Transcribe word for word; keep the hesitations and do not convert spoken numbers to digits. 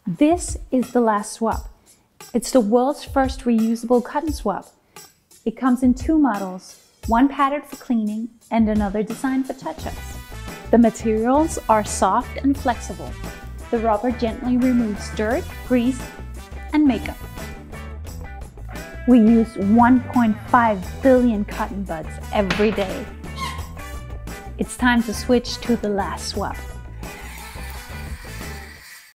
This is the LastSwab. It's the world's first reusable cotton swab. It comes in two models, one patterned for cleaning and another designed for touch-ups. The materials are soft and flexible. The rubber gently removes dirt, grease, and makeup. We use one point five billion cotton buds every day. It's time to switch to the LastSwab.